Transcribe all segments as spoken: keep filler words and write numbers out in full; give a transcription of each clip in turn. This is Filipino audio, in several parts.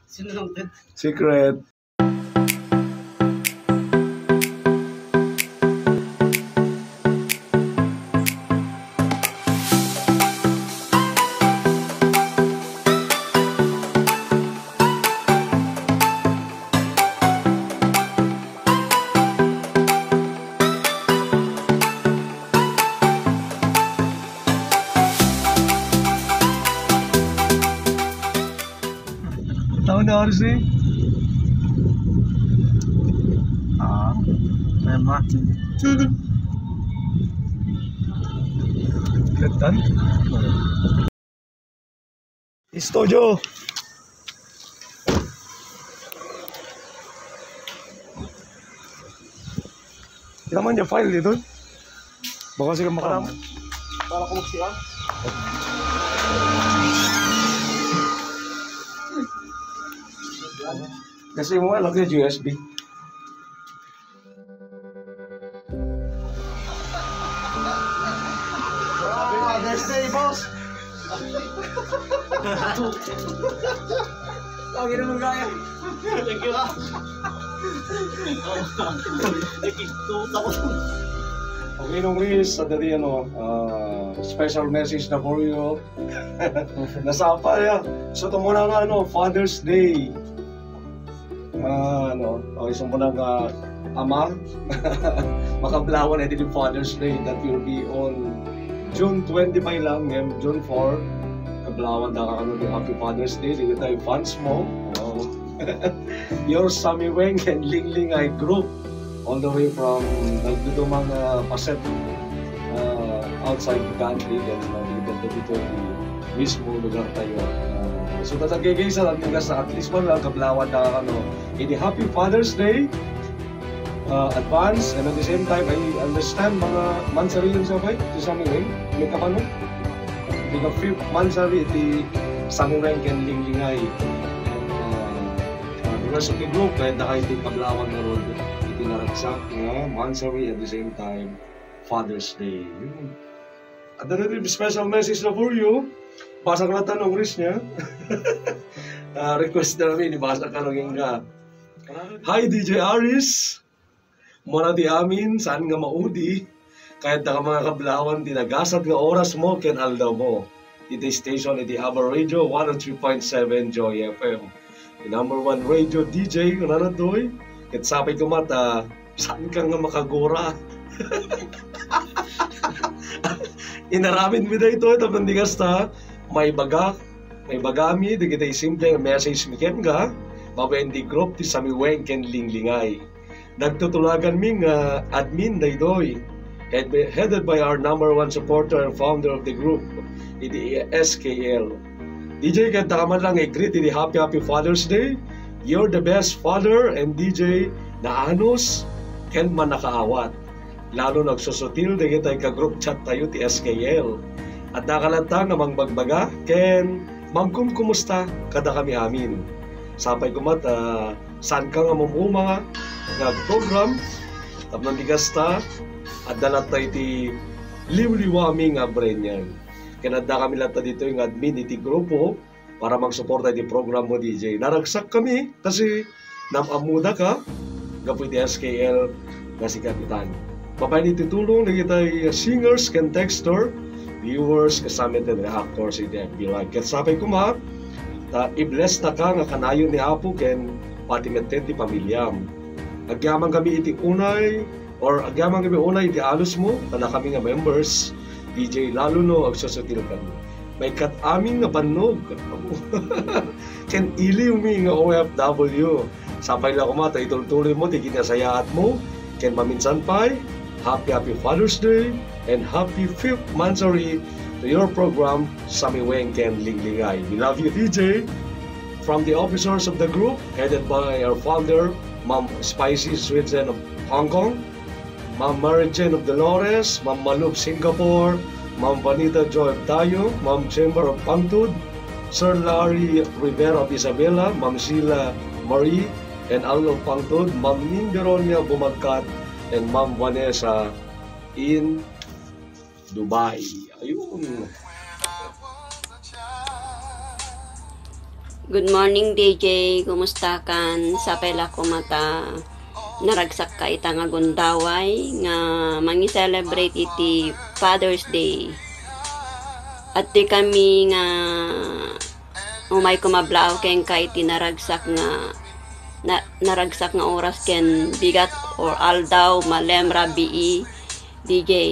Secret. Tahu dah harus ni. Ah, memang. Kelihatan. Setuju. Naman yung file dito. Baka sila makaram. Para kumuksian. Kasi mo lagi U S B. Father's Day, boss. Lagi naman kaya. Thank you, ah. Okay, nung Riz, sadali ano, uh, special message na for you. Nasapa ya. So, ito muna nga, ano, Father's Day. Uh, ano, okay, so muna nga, ama, makablawan na din yung Father's Day that will be on June twenty-five lang, ngayon, June four. Kablawan na ka ano, yung Happy Father's Day. Dito tayo fans mo. Oh. Your Sammy Weng and Ling Ling ay group all the way from nagdito mga paset uh, outside the country then nagdito dito di mismo lugar tayo. Uh, so tatagay sa lang nga sa at least man lang kablawan na ano ini Happy Father's Day uh, advance and at the same time I understand mga mansari yung sabay si Sammy Weng may kapano di ka fifth mansari iti Sammy Weng and Ling Ling ay rest of the group kahit na kahit yung kablawan na road itinaragsak nga Mansari at the same time Father's Day. At the special message na for you, basa ka na tanong Riz niya. uh, request na namin, ibasa ka lang nga. Hi D J Aris, muna di amin, saan nga maudi, kahit na ka mga kablawan, tinagasat nga oras mo, ken aldaw mo. Iti station, iti Aba Radio, one oh three point seven Joy F M. The number one radio D J, kung ano doy, kahit sapay ko mata, saan ka nga makagora? Inaramin mo na ito, tapos hindi kasta, may baga, may bagami, di kita simple message mi ken ka, mabendi group ti Sammy Weng ken Ling Lingay. Nagtutulagan mi nga admin na ito'y, headed by our number one supporter and founder of the group, iti S K L. D J, kanta ka man lang i-greet iti Happy Happy Father's Day. You're the best father and D J na anos ken man nakaawat. Lalo nagsusutil dahil tayo ka-group chat tayo ti S K L. At nakalanta namang bagbaga ken mangkum kumusta kada kami amin. Sapay kumat uh, saan ka nga mamuma nga program tapos nandigas ta at dalat tayo ti liwliwami nga brenyan. Kanada kami lang dito yung admin iti grupo para mag-suporta iti program mo D J. Naragsak kami kasi namamuda ka gapo iti S K L na si Kapitan. Papay iti tulong na kita singers can texter, viewers, kasama iti reactors iti F B Live. Kasapay ko ma, ta i-bless na ka nga kanayon ni Apo ken pati meten ti pamilyam. Agyaman kami iti unay or agyaman kami unay iti alos mo, kana kami nga members. D J, lalo no, agsusutil ka. May kat-aming nga banog. Ken iliw mi nga O F W. Sapay lang kumata, itultuloy mo, tiginasayat mo. Ken maminsan pa'y, Happy Happy Father's Day and Happy fifth Mansari to your program, Sammy Weng ken Ling Lingay. We love you, D J. From the officers of the group, headed by our founder, Ma'am Spicy Sweden of Hong Kong, Ma'am Mary Jane of Dolores, Ma'am Malub Singapore, Ma'am Vanita Joy of Tayo, Ma'am Chamber of Pangtud, Sir Larry Rivera of Isabela, Ma'am Sheila Marie and Al of Pangtud, Ma'am Ninderonia Bumagkat, and Ma'am Vanessa in Dubai. Ayun. Good morning D J, kumusta kan? Sapay la ko mata naragsak ka ita nga gundaway nga mangi celebrate iti Father's Day. At di kami nga umay kumablaw ken ka iti naragsak nga na, naragsak nga oras ken bigat or aldaw malem rabii D J.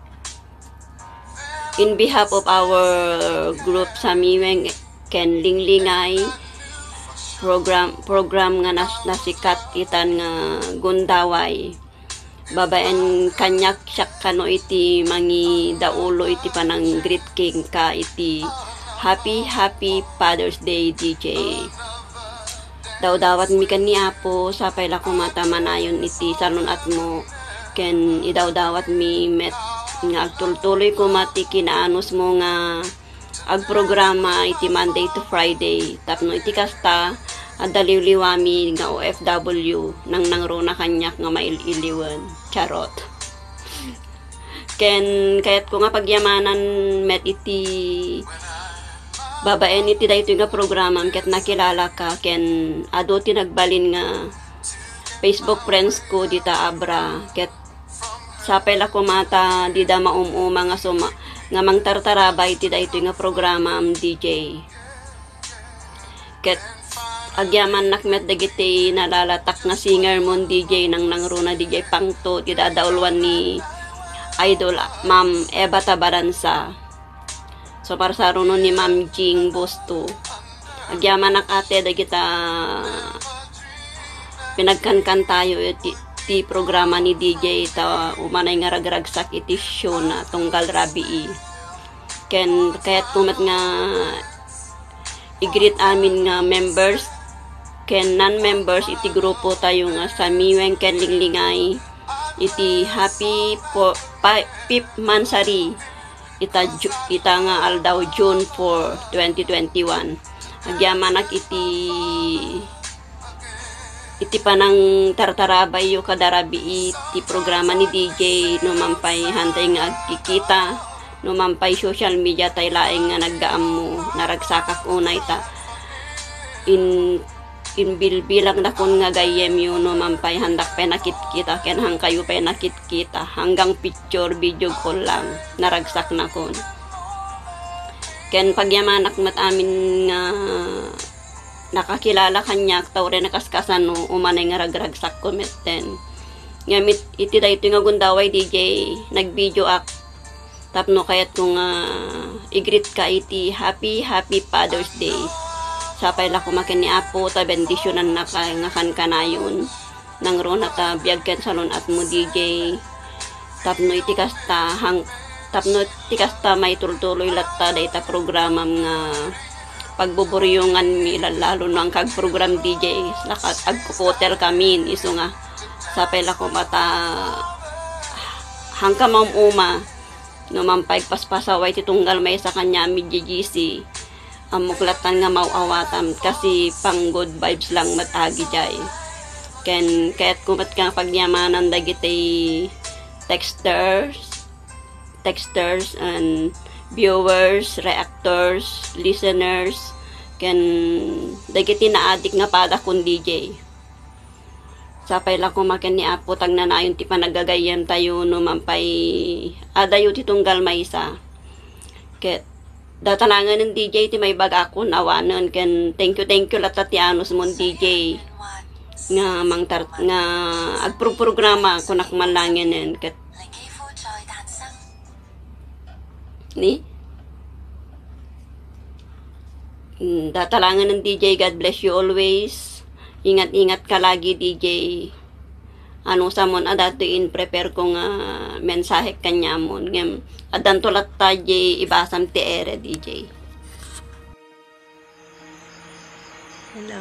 In behalf of our group Samiweng ken linglingay program program nga nas, nasikat itan nga gundaway babaen kanyak siyak kano iti mangi daulo iti panang greet king ka iti happy happy Father's Day D J. Daw-dawat mi kan ni Apo sapay la kumata manayon iti salon at mo ken idaw-dawat mi met nga agtultuloy kumati kinaanos mo nga ag programa iti Monday to Friday tapno iti kasta adaliw-liwami nga O F W nang nangruna kanyak nga maililiwan charot ken kayat ko nga pagyamanan met iti babaen iti dayto nga programa ket nakilala ka ken ado ti nagbalin nga Facebook friends ko dita abra ket sapay la kumata di da maumuma nga suma nga mangtartarabay ti dayto nga programa am D J. Ket agyaman nakmet dagiti nalalatak nga singer mon D J nang nangruna D J Pangto ti dadaulwan ni Idol Ma'am Eva Tabaransa. So para sa runo ni Ma'am Jing Busto. Agyaman nakate dagita pinagkankan tayo iti ti programa ni D J ta umanay nga ragragsak iti show na tunggal rabii ken kayat kumat nga i-greet amin nga members ken non-members iti grupo tayo nga Samiweng ken linglingay iti happy po fifth mansari ita ita nga aldaw June fourth twenty twenty-one agyamanak iti iti panang tartarabay yu kadarabi iti programa ni D J numampay hantay nga agkikita numampay social media tay laeng nga naggaam mo naragsakak unay ta in in bilbilang na kun nga gayem yu numampay handak pa nakitkita ken hang kayo pa nakitkita hanggang picture video call lang naragsak na kun ken pagyamanak mat amin nga nakakilala kanyak tawre nakaskasan no umanay nga ragragsak kometen ngamit iti dayto nga gundaway D J nagvideo ak tapno kayat ko nga i-greet ka iti happy happy Father's Day sapay la kumaken ni Apo ta bendisyonan na ka nga kan kanayon nang ron at biag ken salon at mo D J tapno iti kasta hang tapno iti kasta may tultuloy latta dayta programa nga pagbuburyongan mi lalo no ang kag program D J lakat agkupotel kami iso nga sapay la ko mata hangka mamuma no mampay paspasaway ti tunggal may sa kanya mi G C amuklatan nga mauawatam kasi pang good vibes lang matagi jay ken kaya't kumat kang pagyamanan dagiti texters texters and viewers, reactors, listeners, ken dagiti naadik nga pada kun D J. Sapay lang kumaken ni Apo tang nanayon ti panagagayan tayo no mampay adayo ti tunggal maysa. Ket datalangan ng D J ti may bagakon awanon ken thank you thank you latta ti anos mon D J nga mangtar nga agprograma kunak manlangenen ket ni datalangan ng D J. God bless you always. Ingat-ingat ka lagi D J. Ano sa mon adato in prepare ko nga mensahe kanya mon ngem adan tulat ta J ibasam ti ere D J. Hello.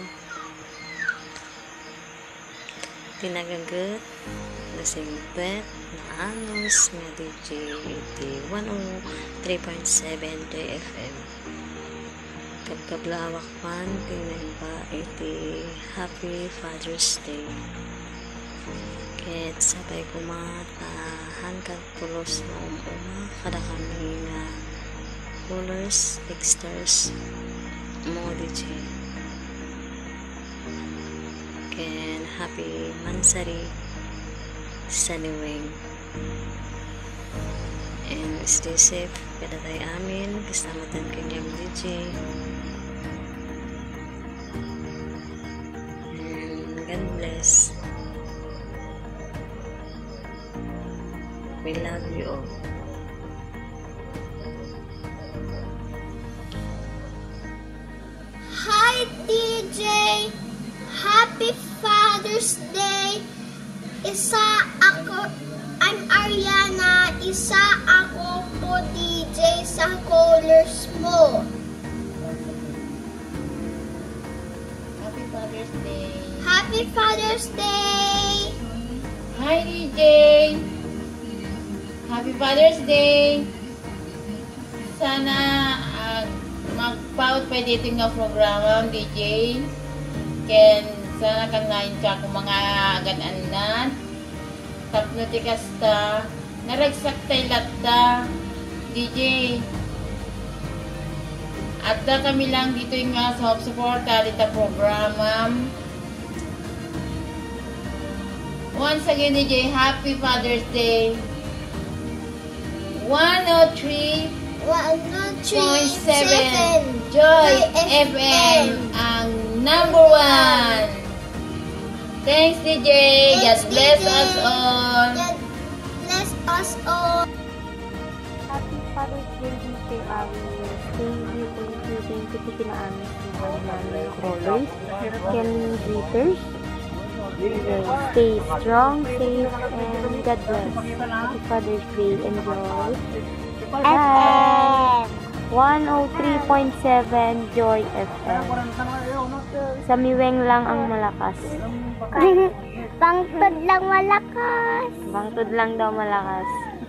Tinagagot na simpet na anos nga D J iti one oh three point seven J F M. Pagkablawak man tingnan pa iti Happy Father's Day. Ket sabay kumata hanggang pulos na umuma kada kami nga callers, texters, mo D J. Ken happy mansari Saniweng. And stay safe kada tayo amin kasamatan kanyang D J. And God bless. We love you all. Hi D J! Happy Father's Day! Isa ako, I'm Ariana. Isa ako po D J sa colors mo. Happy Father's Day. Happy Father's Day! Hi D J. Happy Father's Day. Sana uh, magpaut pa dito nga programa D J. Ken sana kanain ka kung mga aganan tapno ti kasta naragsak tay latta D J. At da kami lang dito nga sa Hope Supporta dito programa. Once again D J, Happy Father's Day. one oh three one three point seven seven Joy Joy F M ang number one. Thanks D J. God Thanks, bless D J. us all. God bless us all. Happy Father's Day, D J Ari. Thank you, thank you, thank you. Pinaamin si Mami Crawlers. Can greeters. Stay strong, safe, and God bless. Happy Father's Day. Enjoy. F M one oh three point seven Joy F M. Sa Miweng lang ang malakas. Bangtod lang malakas. Bangtod lang daw malakas.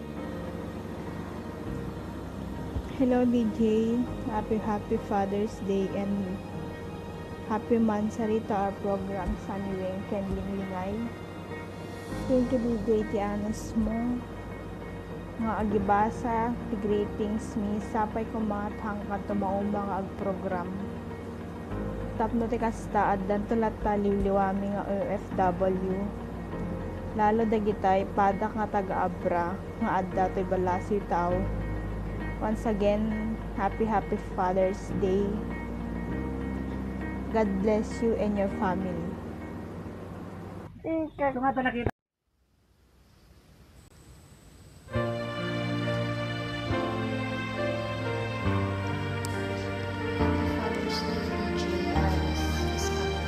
Hello D J, happy happy Father's Day and happy mansari to our program Saniweng Ken Linglingay. Thank you D J ti anas mo. Nga agibasa, ti greetings mi, sapay ko mga tangkat to maumang ag program. Tapno ti kasta addan tulat taliwliwami nga O F W. Lalo dagitay padak nga taga-abra nga adda to'y balasi tao. Once again, happy happy Father's Day. God bless you and your family. Father's Day D J Aris Escala.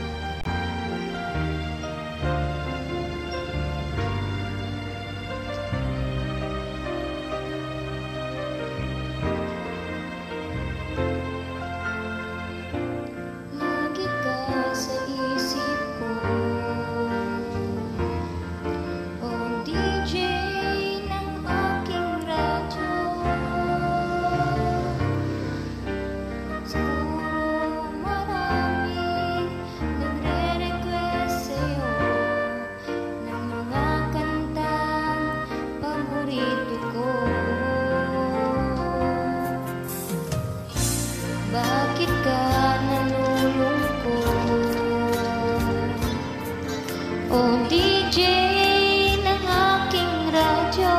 Lagi ka sa isip ko, oh D J ng aking radyo. Siguro marami nagre-request sa'yo ng mga kantang paborito ko. Bakit ka nalulungkot? Oh D J ng aking radyo.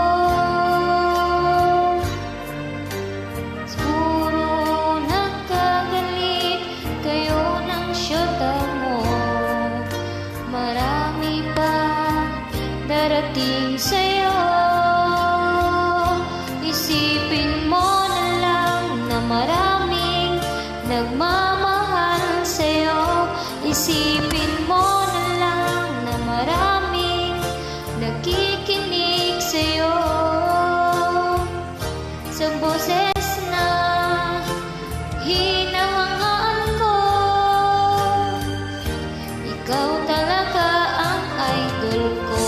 Siguro nakagalit kayo ng syota mo. Marami pa darating sa'yo. Isipin mo na lang na maraming nagmamahal sa'yo. Isipin mo na lang na maraming nakikinig sa'yo. Sa boses na hinahangaan ko, ikaw talaga ang idol ko.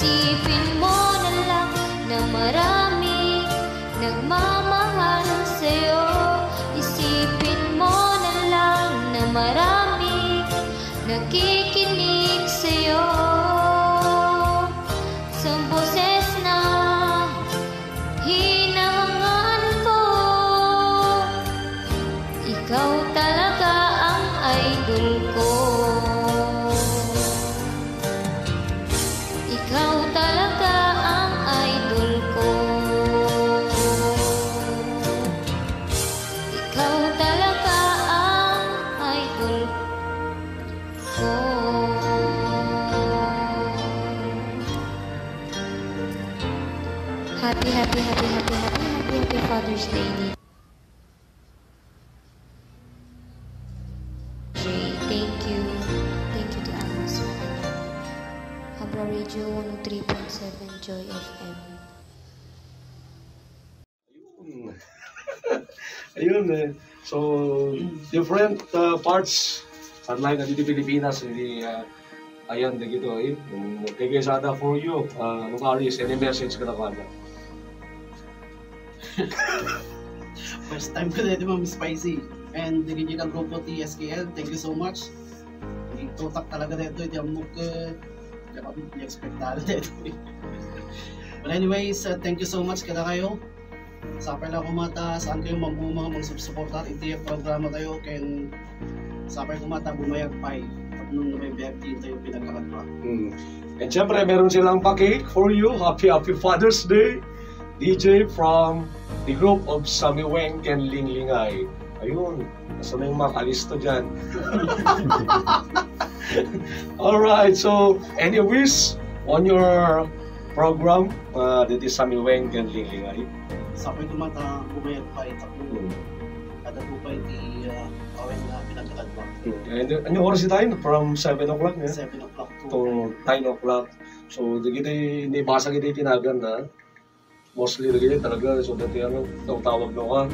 Isipin mo na lang na marami nagmamahal sa'yo. Isipin mo na lang na marami nakikinig sa'yo. Sa boses na hinahangaan ko, ikaw talaga ang idol ko. Ikaw talaga ang idol ko. Ikaw talaga ang idol ko. Happy, happy, happy, happy, happy, happy, happy Father's Day. Thank you. Thank you to Amos. Habra Radio one oh three point seven Joy F M. Ayun eh. So, different uh, parts. Unlike na dito Pilipinas, hindi, uh, ayan, dito eh. Kaya sada for you, uh, nung Aris, any message ka na kada? First time ko na ito, Ma'am Spicy. And dirigir ang grupo T S K L, thank you so much. Itutak talaga na ito, ito yung muka. Kaya kami expectado na ito. But anyways, uh, thank you so much kada kayo. Sa pala kumata, saan kayo mamumang mag-subsuportar, iti yung programa tayo, kaya sa pala kumata, bumayag pa eh. Pag nung November dito yung pinagkakadwa. Hmm. And syempre, meron silang pa-cake for you. Happy, happy Father's Day. D J from the group of Sammy Weng and Ling Lingay. Ayun, nasa na yung mga kalisto dyan. Alright, so any wish on your program? Uh, that is Sammy Weng and Ling Lingay. Sa pala kumata, bumayag pa eh. Tapos, kada po pa iti kawin na pinagkakadwa. And ano oras tayo? From seven o'clock yeah? seven o'clock to nine o'clock. So, di kita hindi basa kita itinagan na. Mostly na ganyan talaga. So, dati ano, tawag na ka.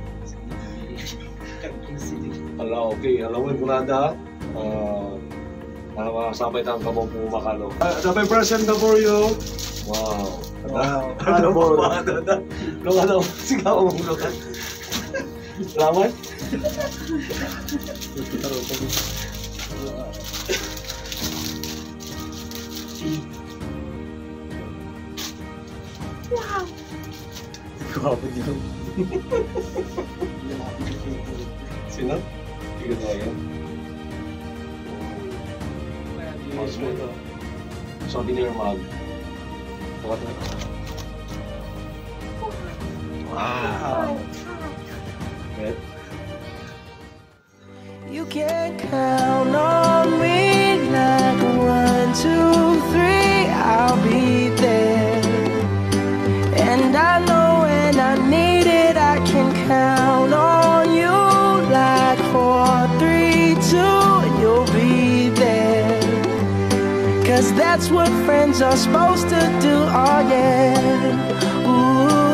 Ala, okay. Alawin ko na da. Uh, Nakasabay na ang kamong pumakalo. Uh, Sabay present na for you. Wow. Wow. Ano mo? Luka na. Sigaw mong luka. Salamat. Wow! Grabe dito. Sino? Hindi ko na yan. Mas mo ito. Souvenir mug. Bakit na? Wow! Red? You can count on me like one, two, three, I'll be there. And I know when I need it, I can count on you like four, three, two, you'll be there. Cause that's what friends are supposed to do, oh yeah. Ooh.